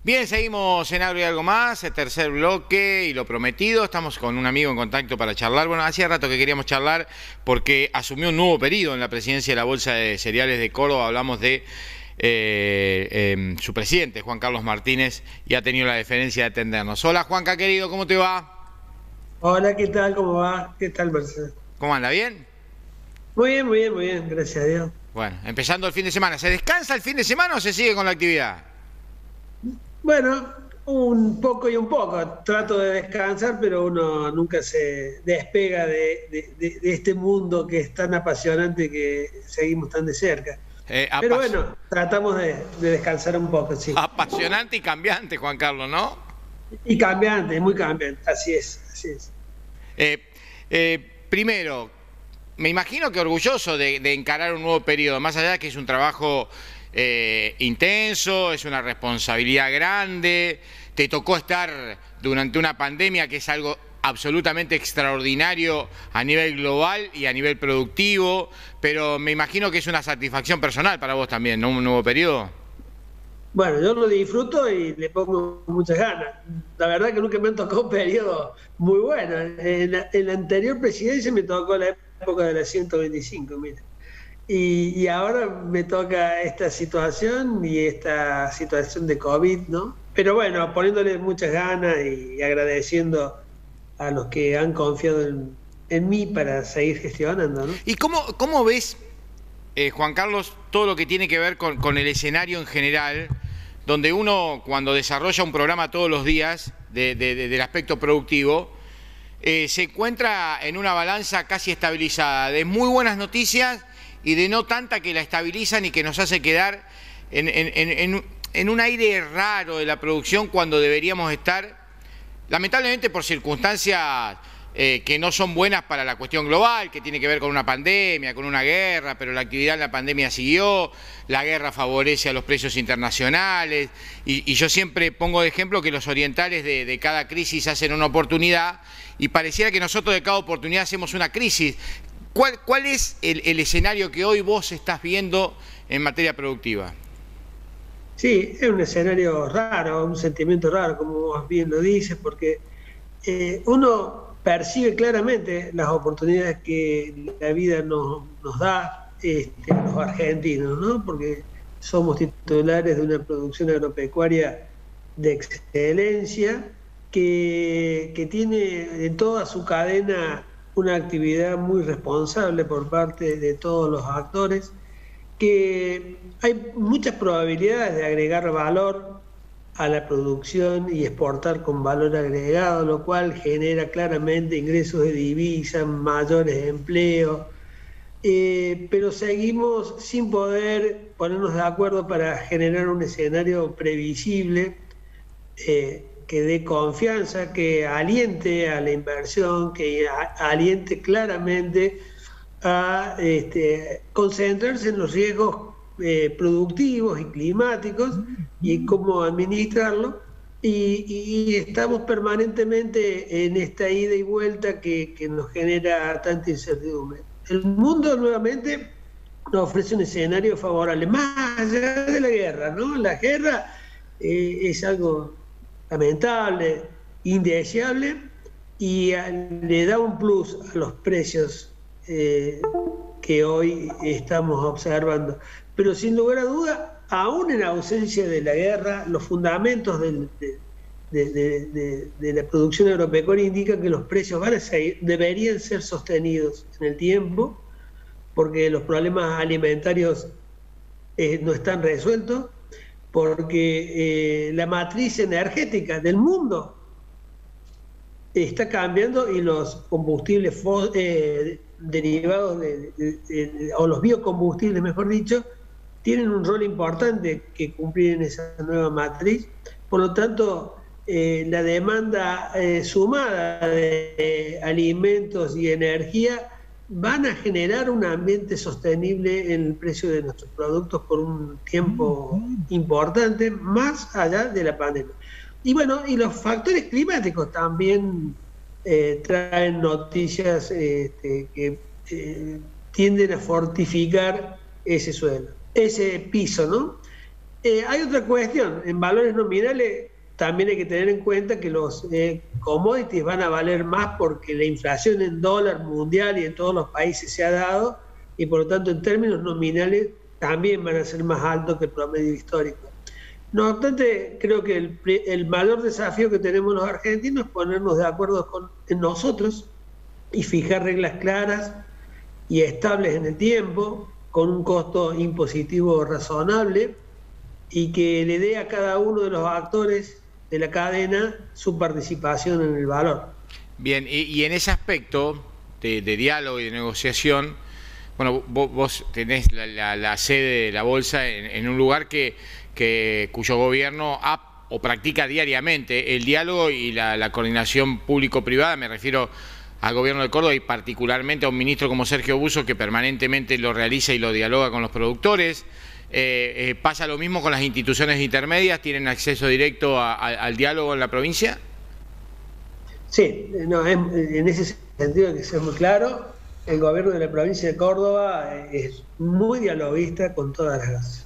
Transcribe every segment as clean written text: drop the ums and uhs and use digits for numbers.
Bien, seguimos en Algo y Algo Más, el tercer bloque y lo prometido. Estamos con un amigo en contacto para charlar. Bueno, hacía rato que queríamos charlar porque asumió un nuevo periodo en la presidencia de la Bolsa de Cereales de Córdoba. Hablamos de su presidente, Juan Carlos Martínez, y ha tenido la deferencia de atendernos. Hola, Juanca, querido, ¿cómo te va? Hola, ¿qué tal? ¿Cómo va? ¿Qué tal, Marcelo? ¿Cómo anda? ¿Bien? Muy bien, muy bien, muy bien, gracias a Dios. Bueno, empezando el fin de semana. ¿Se descansa el fin de semana o se sigue con la actividad? Bueno, un poco y un poco. Trato de descansar, pero uno nunca se despega de este mundo que es tan apasionante que seguimos tan de cerca. Pero bueno, tratamos de descansar un poco, sí. Apasionante y cambiante, Juan Carlos, ¿no? Y cambiante, muy cambiante, así es, así es. Primero, me imagino que orgulloso de encarar un nuevo periodo, más allá de que es un trabajo intenso, es una responsabilidad grande, te tocó estar durante una pandemia que es algo absolutamente extraordinario a nivel global y a nivel productivo, pero me imagino que es una satisfacción personal para vos también, ¿no? Un nuevo periodo. Bueno, yo lo disfruto y le pongo muchas ganas. La verdad que nunca me han tocado un periodo muy bueno. En la anterior presidencia me tocó la época de la 125, mira. Y ahora me toca esta situación y esta situación de COVID, ¿no? Pero bueno, poniéndole muchas ganas y agradeciendo a los que han confiado en mí para seguir gestionando, ¿no? ¿Y cómo ves, Juan Carlos, todo lo que tiene que ver con el escenario en general, donde uno cuando desarrolla un programa todos los días del aspecto productivo, se encuentra en una balanza casi estabilizada, de muy buenas noticias y de no tanta que la estabilizan y que nos hace quedar en un aire raro de la producción cuando deberíamos estar, lamentablemente por circunstancias que no son buenas para la cuestión global, que tiene que ver con una pandemia, con una guerra, pero la actividad en la pandemia siguió, la guerra favorece a los precios internacionales, y yo siempre pongo de ejemplo que los orientales de cada crisis hacen una oportunidad, y pareciera que nosotros de cada oportunidad hacemos una crisis. ¿Cuál es el escenario que hoy vos estás viendo en materia productiva? Sí, es un escenario raro, un sentimiento raro, como vos bien lo dices, porque uno percibe claramente las oportunidades que la vida nos da, los argentinos, ¿no? Porque somos titulares de una producción agropecuaria de excelencia que tiene en toda su cadena una actividad muy responsable por parte de todos los actores, que hay muchas probabilidades de agregar valor a la producción y exportar con valor agregado, lo cual genera claramente ingresos de divisas, mayores empleos, pero seguimos sin poder ponernos de acuerdo para generar un escenario previsible, que dé confianza, que aliente a la inversión, que aliente claramente a concentrarse en los riesgos productivos y climáticos y cómo administrarlo. Y estamos permanentemente en esta ida y vuelta que nos genera tanta incertidumbre. El mundo nuevamente nos ofrece un escenario favorable, más allá de la guerra, ¿no? La guerra es algo lamentable, indeseable, y le da un plus a los precios que hoy estamos observando. Pero sin lugar a duda, aún en ausencia de la guerra, los fundamentos de la producción agropecuaria indican que los precios van a seguir, deberían ser sostenidos en el tiempo, porque los problemas alimentarios no están resueltos, porque la matriz energética del mundo está cambiando y los combustibles derivados o los biocombustibles, mejor dicho, tienen un rol importante que cumplir en esa nueva matriz. Por lo tanto, la demanda sumada de alimentos y energía van a generar un ambiente sostenible en el precio de nuestros productos por un tiempo importante, más allá de la pandemia. Y bueno, y los factores climáticos también traen noticias que tienden a fortificar ese suelo, ese piso, ¿no? Hay otra cuestión, en valores nominales también hay que tener en cuenta que los commodities van a valer más porque la inflación en dólar mundial y en todos los países se ha dado, y por lo tanto en términos nominales también van a ser más altos que el promedio histórico. No obstante, creo que el mayor desafío que tenemos los argentinos es ponernos de acuerdo en nosotros y fijar reglas claras y estables en el tiempo, con un costo impositivo razonable, y que le dé a cada uno de los actores de la cadena su participación en el valor. Bien, y en ese aspecto de diálogo y de negociación, bueno, vos tenés la sede de la Bolsa en un lugar cuyo gobierno o practica diariamente el diálogo y la coordinación público-privada. Me refiero al gobierno de Córdoba y particularmente a un ministro como Sergio Busso, que permanentemente lo realiza y lo dialoga con los productores. ¿Pasa lo mismo con las instituciones intermedias? ¿Tienen acceso directo al diálogo en la provincia? Sí, no, en ese sentido hay que ser muy claro. El gobierno de la provincia de Córdoba es muy dialoguista con todas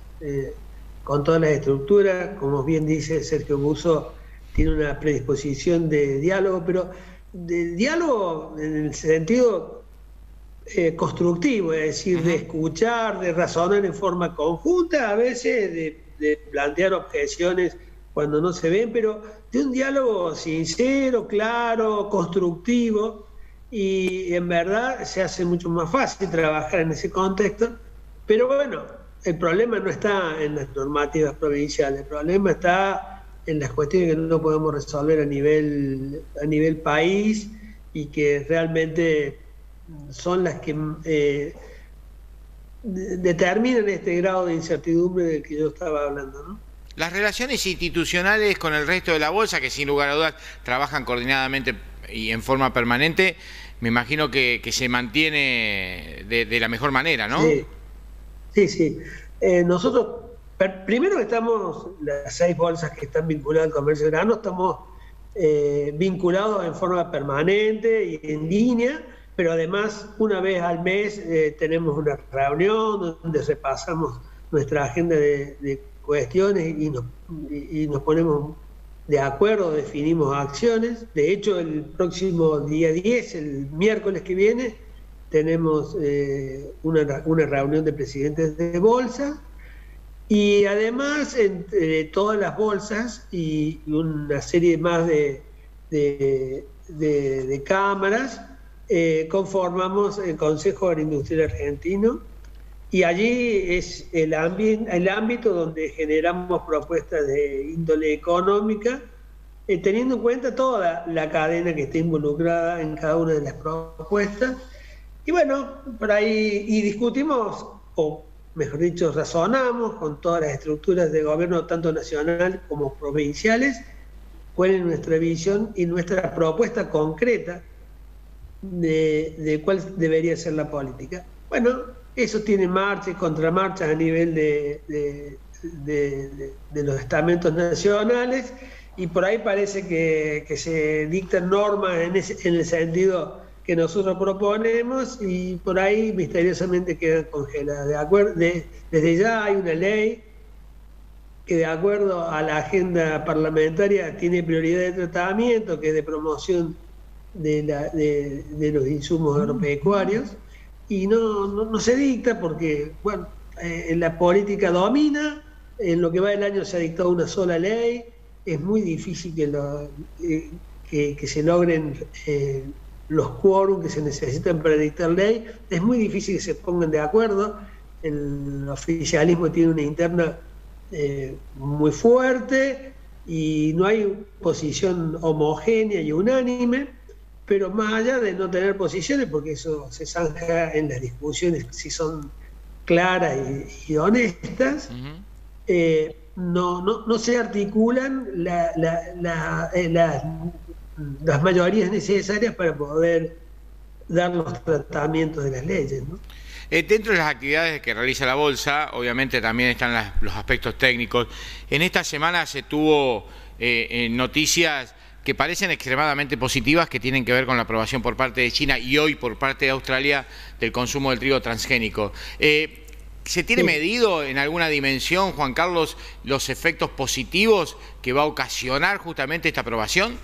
las estructuras. Como bien dice Sergio Busso, tiene una predisposición de diálogo, pero de diálogo en el sentido constructivo, es decir, de escuchar, de razonar en forma conjunta, a veces de plantear objeciones cuando no se ven, pero de un diálogo sincero, claro, constructivo, y en verdad se hace mucho más fácil trabajar en ese contexto. Pero bueno, el problema no está en las normativas provinciales, el problema está en las cuestiones que no podemos resolver a nivel país, y que realmente son las que determinan este grado de incertidumbre del que yo estaba hablando, ¿no? Las relaciones institucionales con el resto de la Bolsa, que sin lugar a dudas trabajan coordinadamente y en forma permanente, me imagino que se mantiene de la mejor manera, ¿no? Sí. Nosotros, primero estamos, las 6 bolsas que están vinculadas al comercio de grano, estamos vinculados en forma permanente y en línea, pero además una vez al mes tenemos una reunión donde repasamos nuestra agenda de cuestiones y nos ponemos de acuerdo, definimos acciones. De hecho, el próximo día 10, el miércoles que viene, tenemos una reunión de presidentes de bolsa, y además entre todas las bolsas y una serie más de cámaras, conformamos el Consejo Agroindustrial Argentino, y allí es el ámbito donde generamos propuestas de índole económica, teniendo en cuenta toda la cadena que está involucrada en cada una de las propuestas. Y bueno, por ahí discutimos, o mejor dicho, razonamos con todas las estructuras de gobierno, tanto nacional como provinciales, cuál es nuestra visión y nuestra propuesta concreta de cuál debería ser la política. Bueno, eso tiene marchas y contramarchas a nivel de los estamentos nacionales, y por ahí parece que se dictan normas en el sentido que nosotros proponemos, y por ahí misteriosamente quedan congeladas. Desde ya hay una ley que, de acuerdo a la agenda parlamentaria, tiene prioridad de tratamiento, que es de promoción de los insumos agropecuarios, y no se dicta porque, bueno, la política domina. En lo que va del año se ha dictado una sola ley. Es muy difícil que se logren los quórum que se necesitan para dictar ley. Es muy difícil que se pongan de acuerdo. El oficialismo tiene una interna muy fuerte y no hay posición homogénea y unánime. Pero más allá de no tener posiciones, porque eso se zanja en las discusiones si son claras y honestas, no se articulan las mayorías necesarias para poder dar los tratamientos de las leyes, ¿no? Dentro de las actividades que realiza la Bolsa, obviamente también están los aspectos técnicos. En esta semana se tuvo noticias que parecen extremadamente positivas, que tienen que ver con la aprobación por parte de China y hoy por parte de Australia del consumo del trigo transgénico. ¿Se tiene medido en alguna dimensión, Juan Carlos, los efectos positivos que va a ocasionar justamente esta aprobación?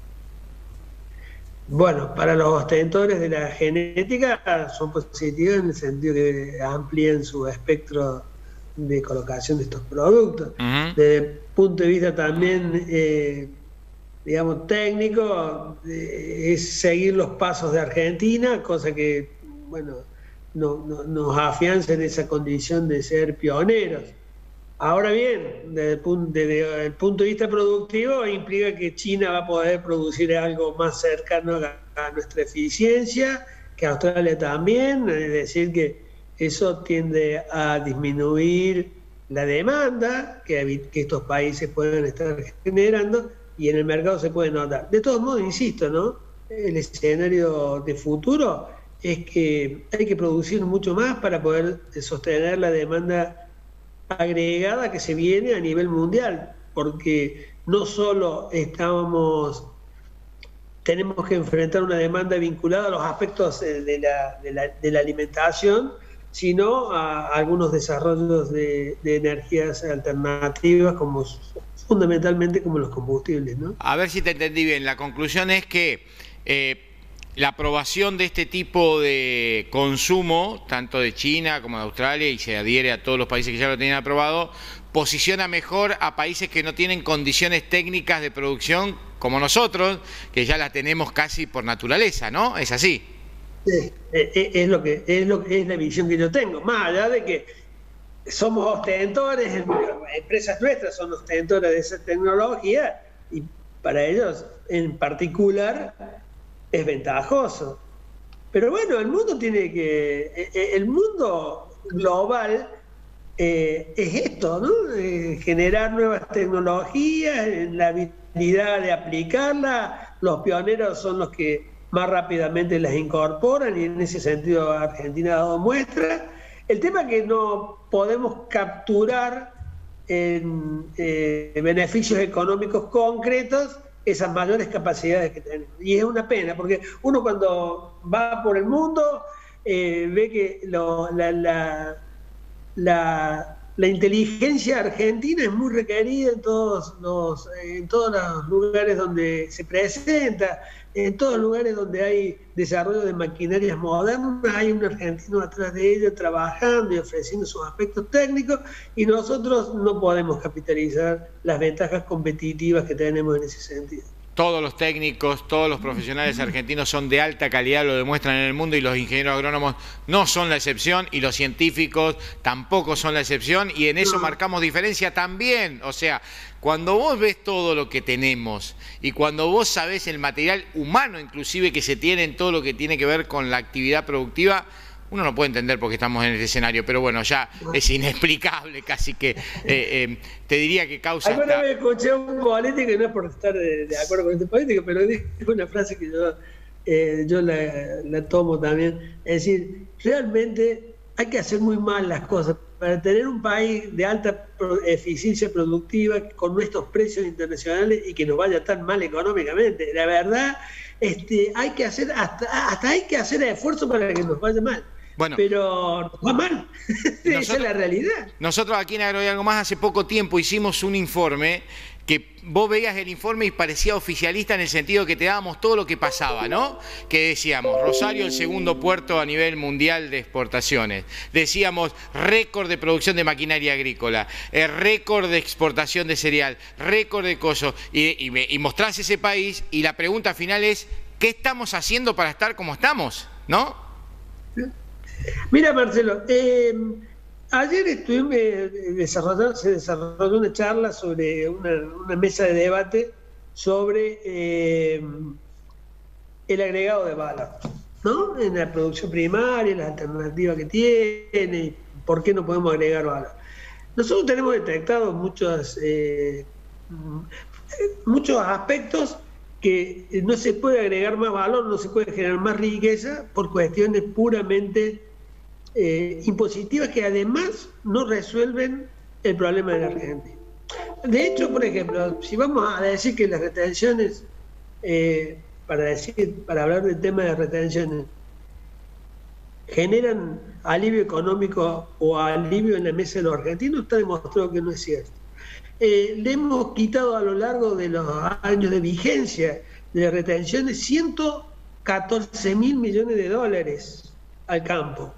Bueno, para los ostentadores de la genética son positivos en el sentido que amplían su espectro de colocación de estos productos. Desde el punto de vista también, digamos, técnico, es seguir los pasos de Argentina, cosa que, bueno, nos afianza en esa condición de ser pioneros. Ahora bien, desde el punto de vista productivo, implica que China va a poder producir algo más cercano a nuestra eficiencia, que Australia también, es decir, que eso tiende a disminuir la demanda que estos países pueden estar generando y en el mercado se puede notar. De todos modos, insisto, ¿no? El escenario de futuro es que hay que producir mucho más para poder sostener la demanda agregada que se viene a nivel mundial, porque no solo tenemos que enfrentar una demanda vinculada a los aspectos de la alimentación, sino a algunos desarrollos de energías alternativas, como fundamentalmente como los combustibles, ¿no? A ver si te entendí bien. La conclusión es que la aprobación de este tipo de consumo, tanto de China como de Australia, y se adhiere a todos los países que ya lo tenían aprobado, posiciona mejor a países que no tienen condiciones técnicas de producción como nosotros, que ya las tenemos casi por naturaleza, ¿no? ¿Es así? Sí, es la visión que yo tengo, más allá de que somos ostentadores, empresas nuestras son ostentoras de esa tecnología y para ellos en particular es ventajoso. Pero bueno, el mundo global es esto, ¿no? Generar nuevas tecnologías, la habilidad de aplicarlas. Los pioneros son los que más rápidamente las incorporan y en ese sentido Argentina ha dado muestra. El tema es que no podemos capturar en beneficios económicos concretos esas mayores capacidades que tenemos. Y es una pena, porque uno cuando va por el mundo ve que la inteligencia argentina es muy requerida en todos los lugares donde se presenta, en todos los lugares donde hay desarrollo de maquinarias modernas, hay un argentino atrás de ello trabajando y ofreciendo sus aspectos técnicos, y nosotros no podemos capitalizar las ventajas competitivas que tenemos en ese sentido. Todos los técnicos, todos los profesionales argentinos son de alta calidad, lo demuestran en el mundo, y los ingenieros agrónomos no son la excepción, y los científicos tampoco son la excepción, y en eso marcamos diferencia también. O sea, cuando vos ves todo lo que tenemos y cuando vos sabés el material humano inclusive que se tiene en todo lo que tiene que ver con la actividad productiva, uno no puede entender por qué estamos en este escenario, pero bueno, ya es inexplicable, casi que te diría que causa... Alguna vez escuché a un político, y no es por estar de acuerdo con este político, pero dijo una frase que yo la tomo también, es decir, realmente hay que hacer muy mal las cosas para tener un país de alta eficiencia productiva con nuestros precios internacionales y que nos vaya tan mal económicamente. La verdad, hay que hacer hasta hay que hacer esfuerzo para que nos vaya mal. Bueno, pero va mal, esa es la realidad. Nosotros aquí en Agro y Algo Más hace poco tiempo hicimos un informe que vos veías el informe y parecía oficialista en el sentido que te dábamos todo lo que pasaba, ¿no? Que decíamos, Rosario el segundo puerto a nivel mundial de exportaciones. Decíamos, récord de producción de maquinaria agrícola, récord de exportación de cereal, récord de coso. Y mostrás ese país y la pregunta final es, ¿qué estamos haciendo para estar como estamos? ¿No? Mira, Marcelo, ayer se desarrolló una charla sobre una mesa de debate sobre el agregado de valor, ¿no? En la producción primaria, las alternativas que tiene, por qué no podemos agregar valor. Nosotros tenemos detectado muchos aspectos que no se puede agregar más valor, no se puede generar más riqueza por cuestiones puramente impositivas que además no resuelven el problema de la Argentina. De hecho, por ejemplo, si vamos a decir que las retenciones, para hablar del tema de retenciones, generan alivio económico o alivio en la mesa de los argentinos, está demostrado que no es cierto. Le hemos quitado a lo largo de los años de vigencia de las retenciones 114.000 millones de dólares al campo.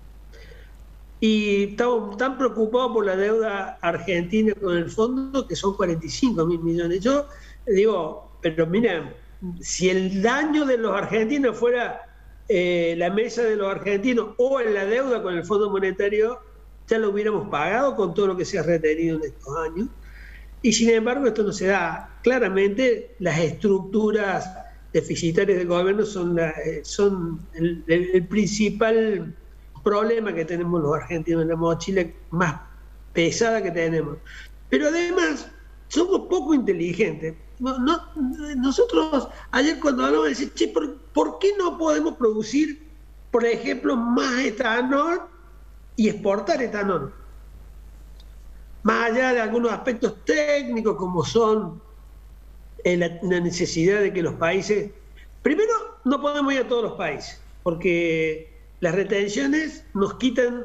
Y estamos tan preocupados por la deuda argentina con el fondo que son 45.000 millones. Yo digo, pero miren, si el daño de los argentinos fuera la mesa de los argentinos o en la deuda con el Fondo Monetario, ya lo hubiéramos pagado con todo lo que se ha retenido en estos años. Y sin embargo esto no se da. Claramente las estructuras deficitarias del gobierno son el principal problema que tenemos los argentinos, en la mochila más pesada que tenemos. Pero además somos poco inteligentes. Nosotros ayer cuando hablamos decíamos, che, ¿por qué no podemos producir, por ejemplo, más etanol y exportar etanol? Más allá de algunos aspectos técnicos como son la necesidad de que los países... Primero, no podemos ir a todos los países, porque las retenciones nos quitan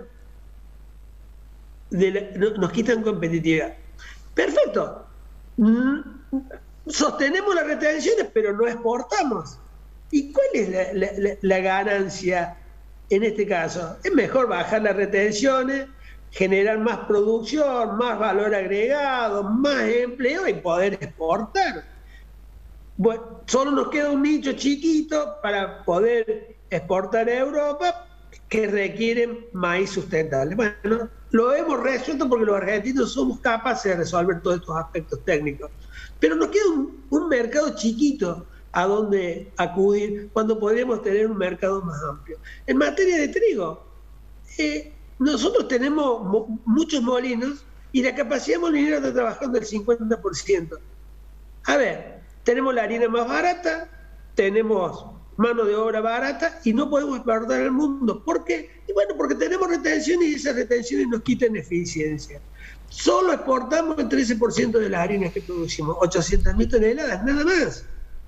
competitividad. Perfecto. Sostenemos las retenciones, pero no exportamos. ¿Y cuál es la ganancia en este caso? Es mejor bajar las retenciones, generar más producción, más valor agregado, más empleo y poder exportar. Bueno, solo nos queda un nicho chiquito para poder exportar a Europa que requieren maíz sustentable. Bueno, lo hemos resuelto porque los argentinos somos capaces de resolver todos estos aspectos técnicos. Pero nos queda un mercado chiquito a donde acudir cuando podríamos tener un mercado más amplio. En materia de trigo, nosotros tenemos muchos molinos y la capacidad molinera está trabajando el 50%. A ver, tenemos la harina más barata, tenemos mano de obra barata y no podemos exportar al mundo. ¿Por qué? Y bueno, porque tenemos retenciones y esas retenciones nos quitan eficiencia. Solo exportamos el 13% de las harinas que producimos, 800.000 toneladas, nada más.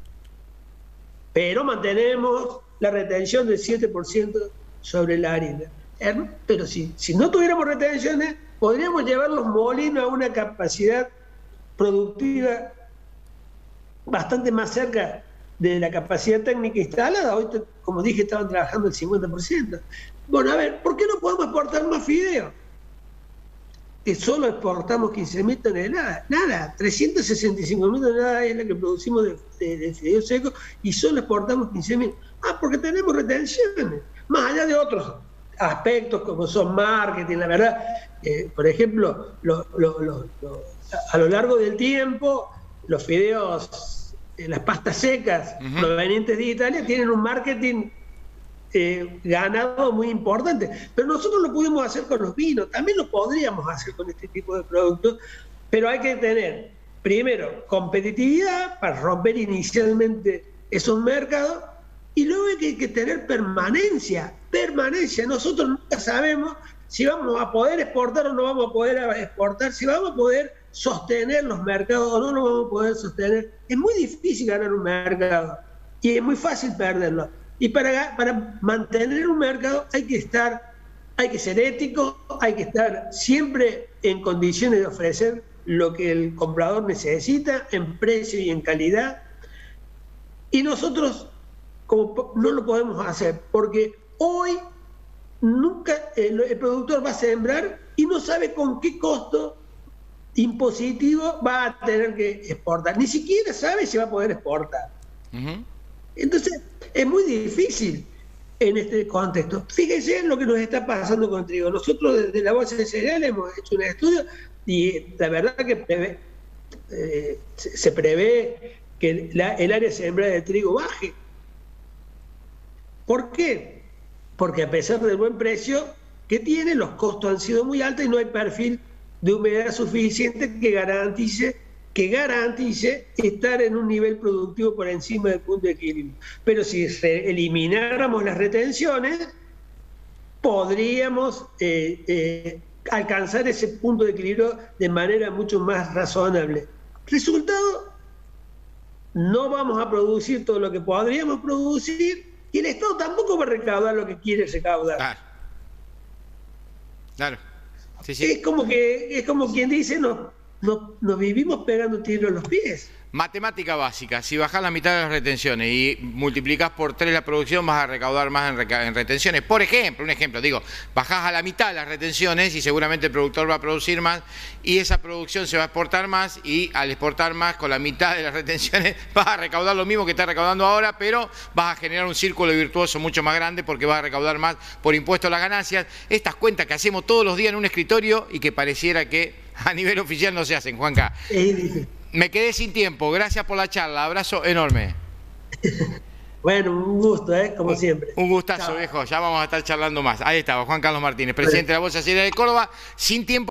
Pero mantenemos la retención del 7% sobre la harina. Pero si no tuviéramos retenciones, podríamos llevar los molinos a una capacidad productiva bastante más cerca de la capacidad técnica instalada. Hoy, como dije, estaban trabajando el 50%. Bueno, a ver, ¿por qué no podemos exportar más fideo? Que solo exportamos 15.000 toneladas. Nada, 365.000 toneladas es la que producimos de fideo seco y solo exportamos 15.000. Porque tenemos retenciones. Más allá de otros aspectos como son marketing, la verdad, por ejemplo, a lo largo del tiempo, los fideos, las pastas secas provenientes de Italia tienen un marketing ganado muy importante, pero nosotros lo pudimos hacer con los vinos, también lo podríamos hacer con este tipo de productos, pero hay que tener, primero, competitividad para romper inicialmente esos mercados, y luego hay que tener permanencia. Nosotros nunca sabemos si vamos a poder exportar o no vamos a poder exportar, si vamos a poder sostener los mercados o no los vamos a poder sostener. Es muy difícil ganar un mercado y es muy fácil perderlo. Y para mantener un mercado hay que ser ético, hay que estar siempre en condiciones de ofrecer lo que el comprador necesita en precio y en calidad. Y nosotros no lo podemos hacer porque hoy nunca el productor va a sembrar y no sabe con qué costo impositivo va a tener que exportar. Ni siquiera sabe si va a poder exportar. Entonces, es muy difícil en este contexto. Fíjense en lo que nos está pasando con el trigo. Nosotros desde la Bolsa de Cereales hemos hecho un estudio y la verdad que se prevé que el área sembrada de trigo baje. ¿Por qué? Porque a pesar del buen precio que tiene, los costos han sido muy altos y no hay perfil de humedad suficiente que garantice estar en un nivel productivo por encima del punto de equilibrio. Pero si elimináramos las retenciones, podríamos alcanzar ese punto de equilibrio de manera mucho más razonable. Resultado, no vamos a producir todo lo que podríamos producir Y el Estado tampoco va a recaudar lo que quiere recaudar. Claro. Claro. Sí, sí. Es como quien dice, nos vivimos pegando tiros en los pies. Matemática básica, si bajás la mitad de las retenciones y multiplicás por 3 la producción, vas a recaudar más en retenciones. Por ejemplo, un ejemplo, digo, bajás a la mitad las retenciones y seguramente el productor va a producir más y esa producción se va a exportar más y al exportar más con la mitad de las retenciones vas a recaudar lo mismo que estás recaudando ahora, pero vas a generar un círculo virtuoso mucho más grande porque vas a recaudar más por impuesto a las ganancias. Estas cuentas que hacemos todos los días en un escritorio y que pareciera que a nivel oficial no se hacen, Juanca. Me quedé sin tiempo, gracias por la charla, abrazo enorme. Bueno, un gusto, como siempre. Un gustazo, viejo, ya vamos a estar charlando más. Ahí estaba Juan Carlos Martínez, presidente de la Bolsa Aseguradora de Córdoba, sin tiempo.